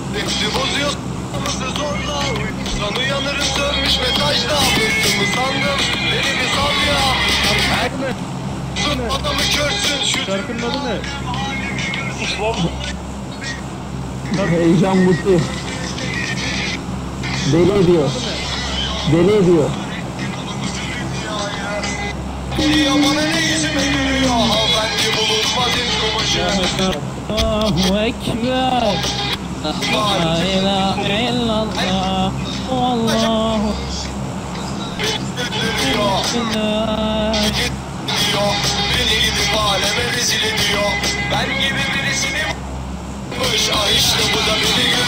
Hepsi bozuyor s***mızı zorla. Uykusan uyanırım sönmüş mesajda. Bıktımı sandım beni bir sal ya. Tut adamı körsün şu. Şarkının adı ne? Heyecan mutlu. Deli ediyor. Deli ediyor. Geliyor bana ne yüzüme gülüyor. Hanımefendi bulunmaz ilk kumaşı. Allahu Ekber. La ilahe illallah. Allahu beni gidip aleme rezil ediyor. Ben gibi birisini işte bu da beni